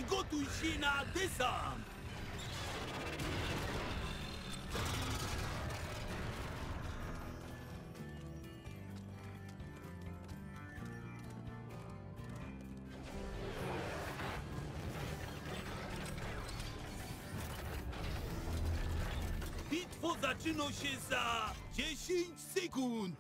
Przygotuj się na desant! Bitwa zaczyna się za 10 sekund!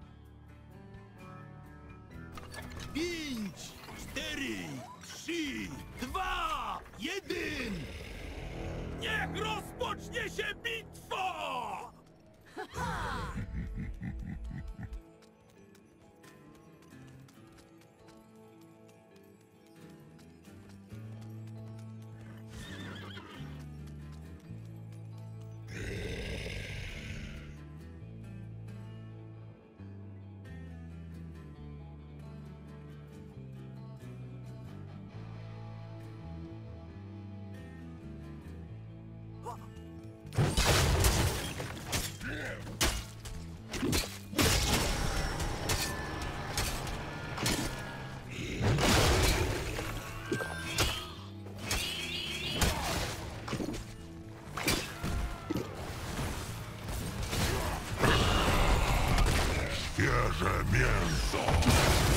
5, 4, 3, 2, 1! Niech rozpocznie się bitwa! Świeże mięso!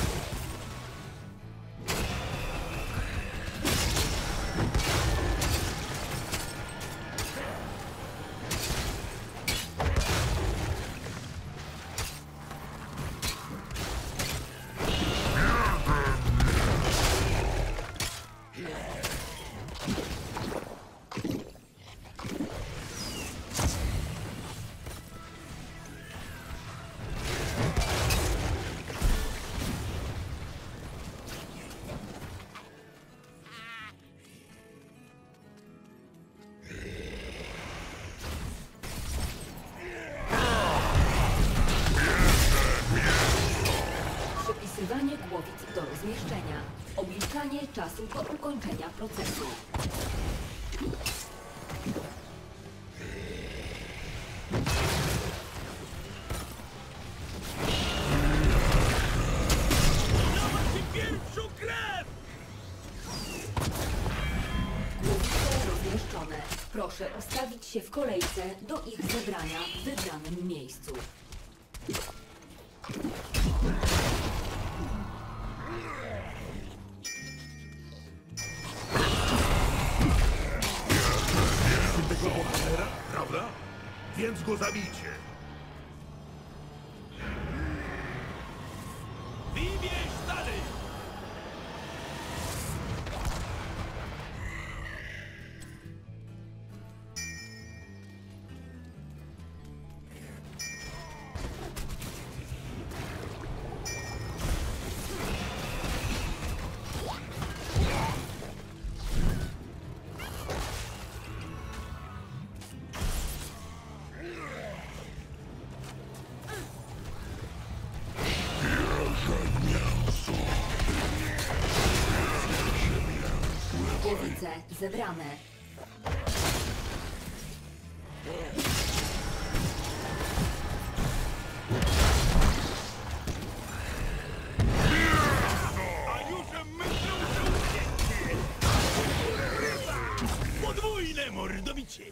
Przypisywanie głowic do rozmieszczenia. Obliczanie czasu do ukończenia procesu. Dawać pierwszą krew! Głowice są rozmieszczone. Proszę ustawić się w kolejce do ich zebrania w wybranym miejscu. Tego bohatera, prawda? Więc go zabijcie! Wybierz dalej! Głowice zebrane. A już myślą, że ucieknie! Podwójne mordobicie!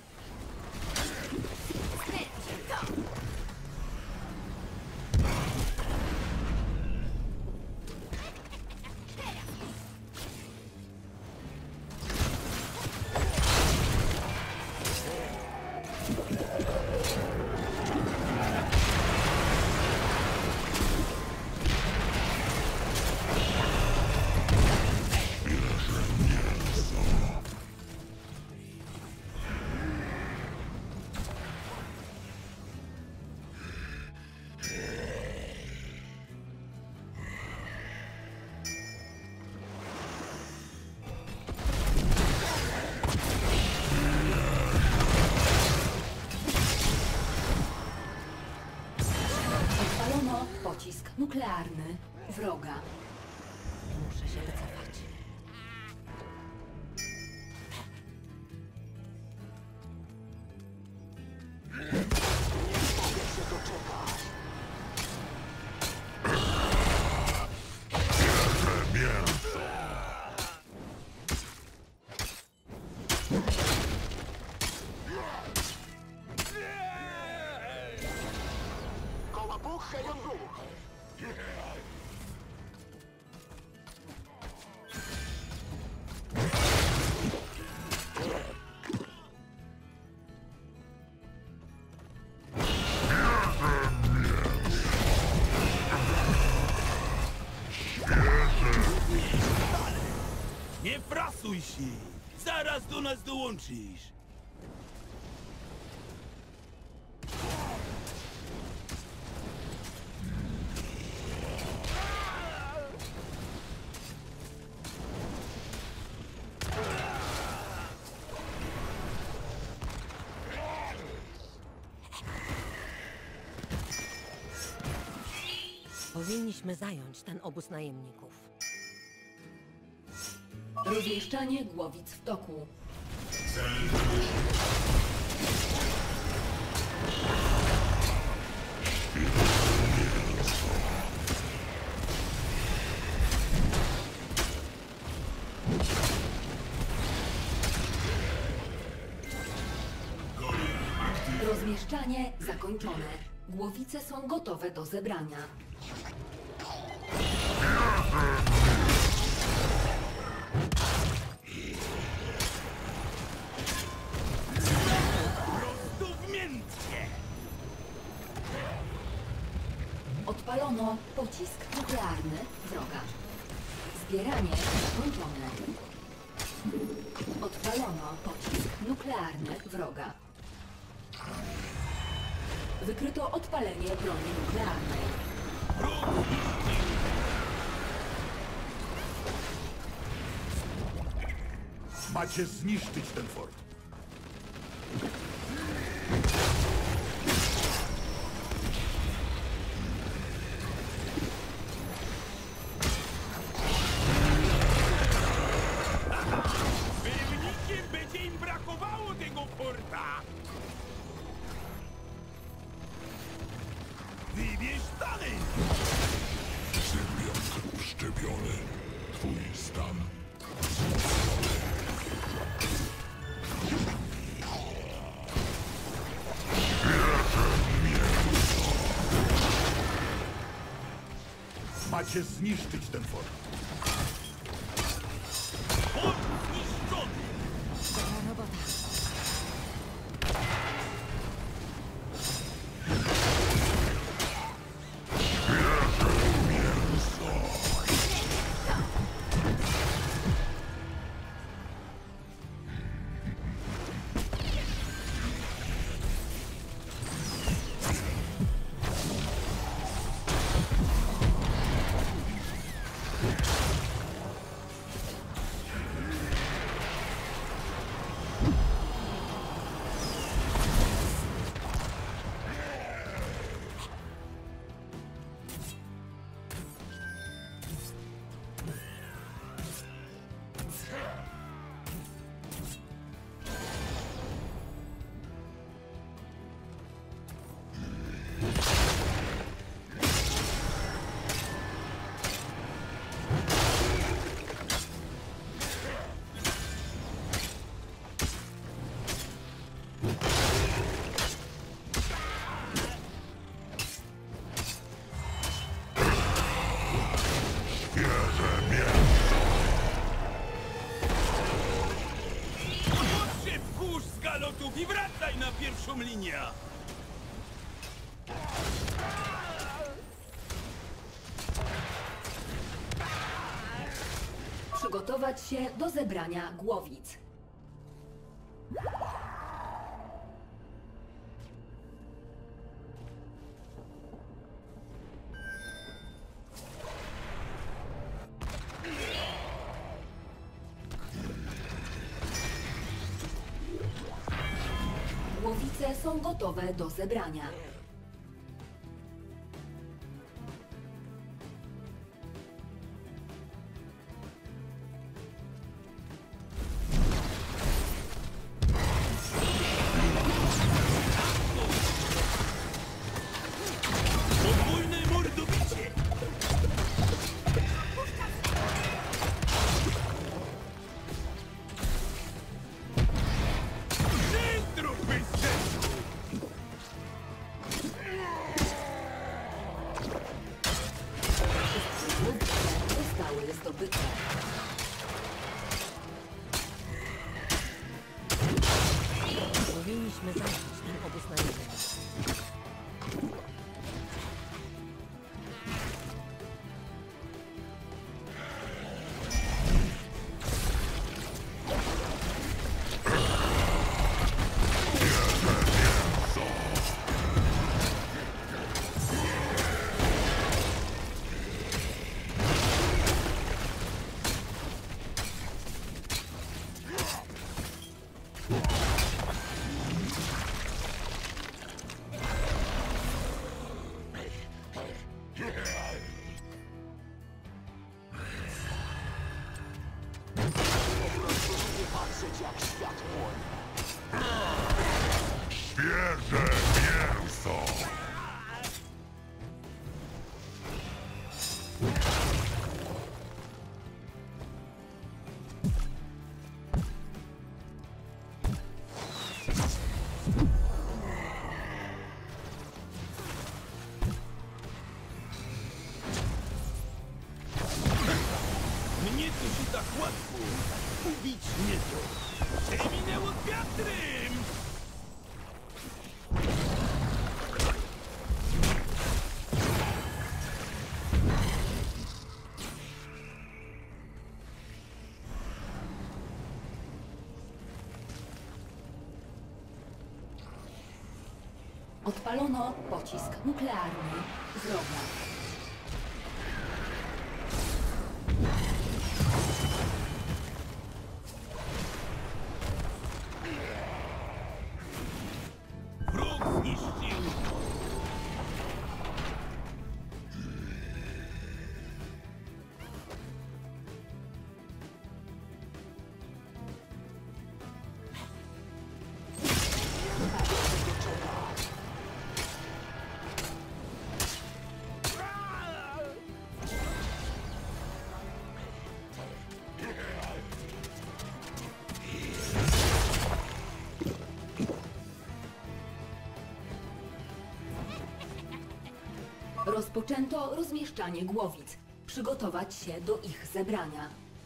Odpalono pocisk nuklearny wroga. Muszę się wycofać. Świeże mięso! Nie frasuj się! Zaraz do nas dołączysz! Powinniśmy zająć ten obóz najemników. Rozmieszczanie głowic w toku. Rozmieszczanie zakończone. Głowice są gotowe do zebrania. Prosto w miętkie! Odpalono pocisk nuklearny wroga. Zbieranie zakończone. Odpalono pocisk nuklearny wroga. Wykryto odpalenie broni nuklearnej. Macie zniszczyć ten fort. Wyrywnikiem będzie im brakowało tego porta! Wybierz dalej! Symbiont uszczepiony. Twój stan. Macie zniszczyć ten fort. Port zniszczony! Dobra robota. Odszedł kurz z galotów i wracaj na pierwszą linię! Przygotować się do zebrania głowic. Głowice są gotowe do zebrania. Podwójne mordobicie! Centrum bez sensu! Głowice zostały zdobyte. Powinniśmy zająć ten obóz najemników. Świeże mięso! Mnie to się tak łatwo ubić nie to. Przeminęło wiatrem! Odpalono pocisk nuklearny wroga. Wróg zniszczył! Rozpoczęto rozmieszczanie głowic. Przygotować się do ich zebrania.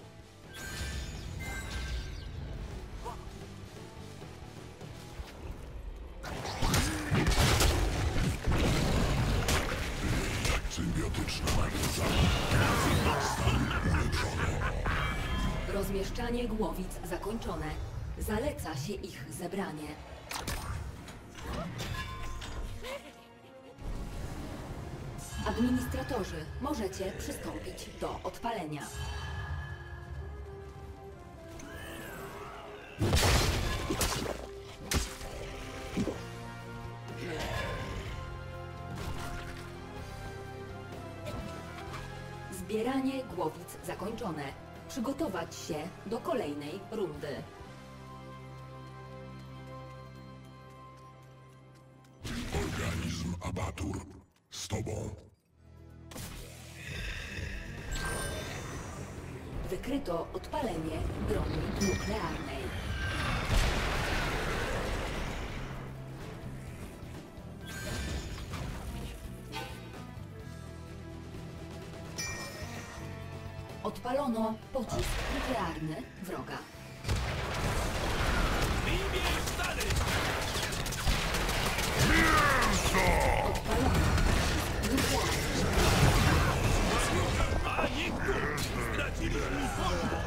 Symbiotyczna matrica. Stan ulepszony. Rozmieszczanie głowic zakończone. Zaleca się ich zebranie. Administratorzy, możecie przystąpić do odpalenia. Zbieranie głowic zakończone. Przygotować się do kolejnej rundy. Organizm Abatur z tobą. Wykryto odpalenie broni nuklearnej. Odpalono pocisk nuklearny wroga. Wybierz dalej! Odpalono pocisk nuklearny. A niektórzy straciliśmy fokus!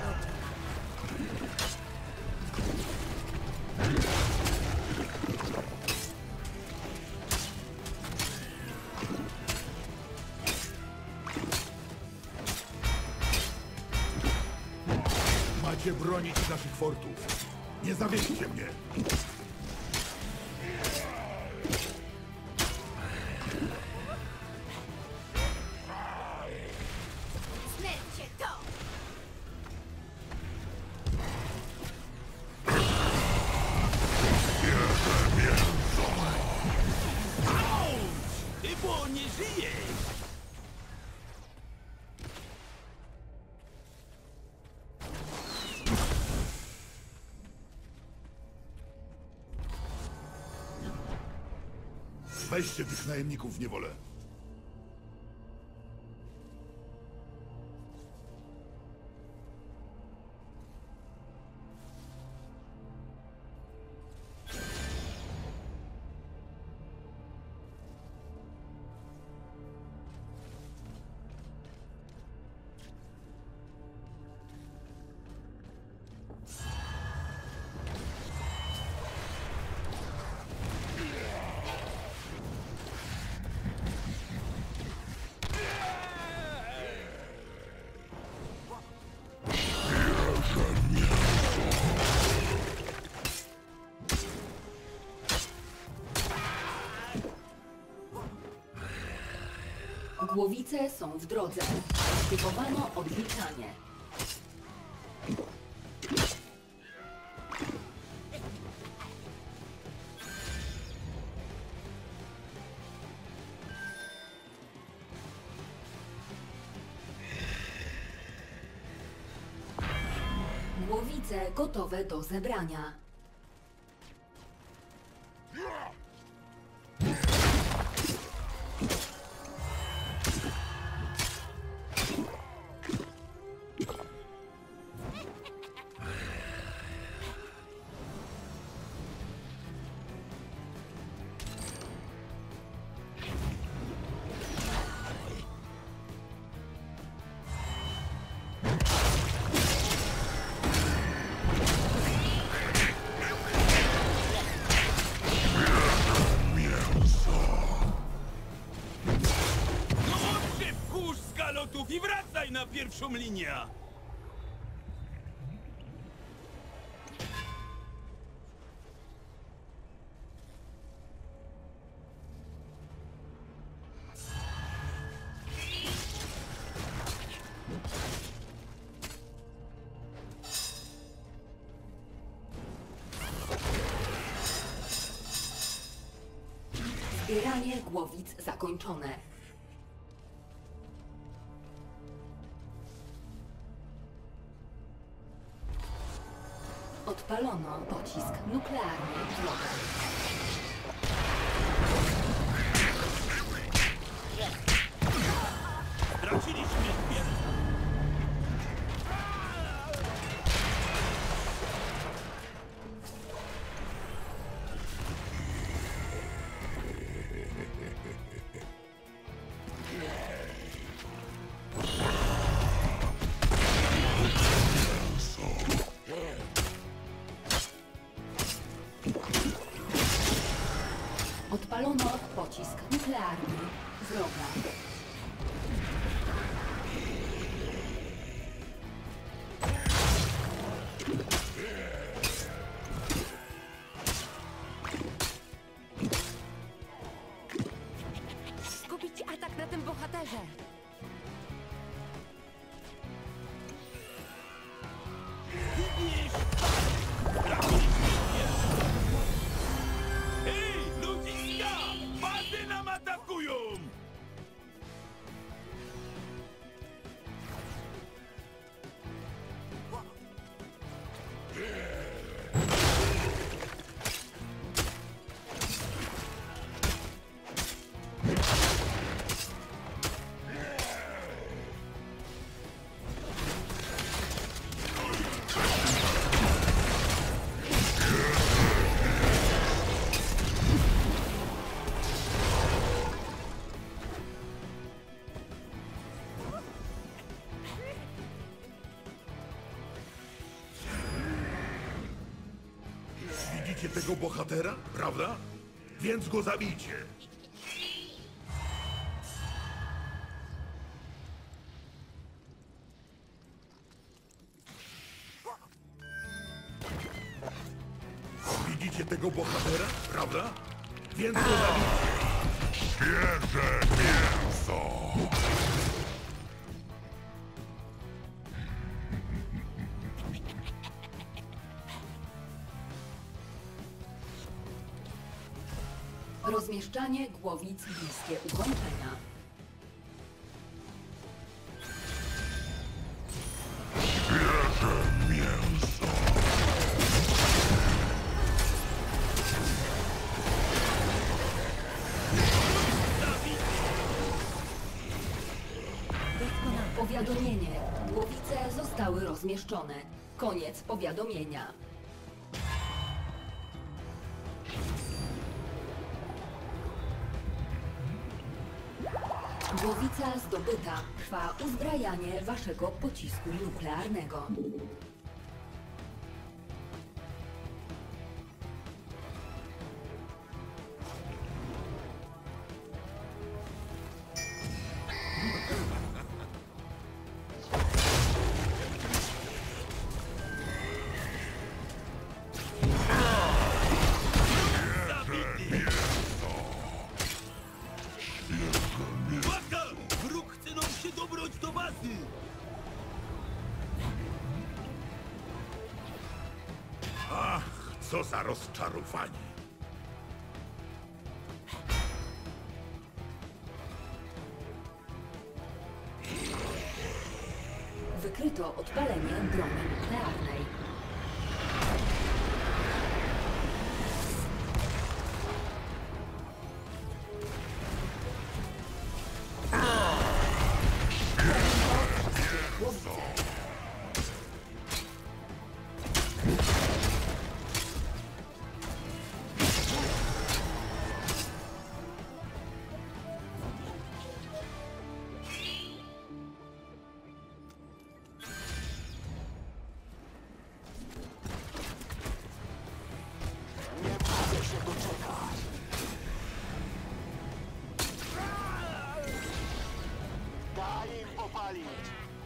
Macie bronić naszych fortów. Nie zawieźcie mnie. Ty bo nie żyjesz! Weźcie tych najemników w niewolę. Głowice są w drodze. Aktywowano odliczanie. Głowice gotowe do zebrania. Dołącz się w kurz skalotów i wracaj na pierwszą linię! Zbieranie głowic zakończone. Odpalono pocisk nuklearny wroga. Straciliśmy pierwszą. Odpalono pocisk nuklearny wroga. Skupić atak na tym bohaterze! Hej, ludziska! Bazy nam atakują! Widzicie tego bohatera, prawda? Więc go zabijcie. Widzicie tego bohatera, prawda? Więc go zabijcie. Świeże mięso! Rozmieszczanie głowic bliskie ukończenia. Powiadomienie. Głowice zostały rozmieszczone. Koniec powiadomienia. Głowica zdobyta. Trwa uzbrajanie waszego pocisku nuklearnego. Uwaga! Wróg chce nam się dobrać do bazy! Ach, co za rozczarowanie. Wykryto odpalenie broni nuklearnej. Głowice. Daj im popalić!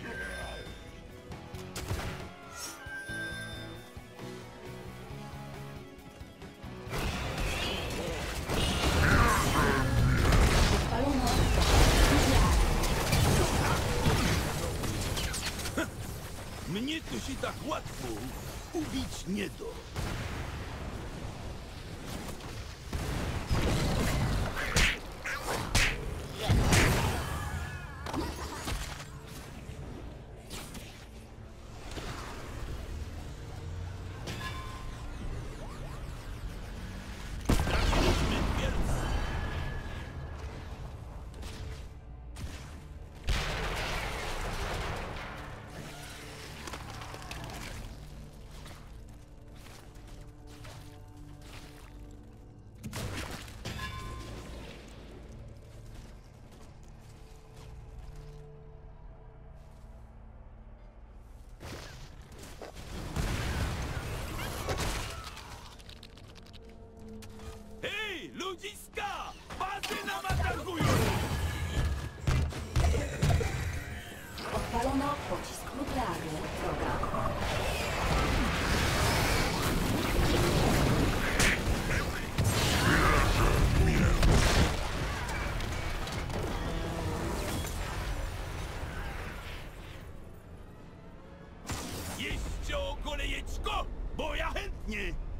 Odpalono nuklearne. Mnie to się tak łatwo ubić nie da. Hej, ludziska! Bazy nam atakują! Odpalono pocisk nuklearny wroga. Jeszcze kolejeczko, bo ja chętnie!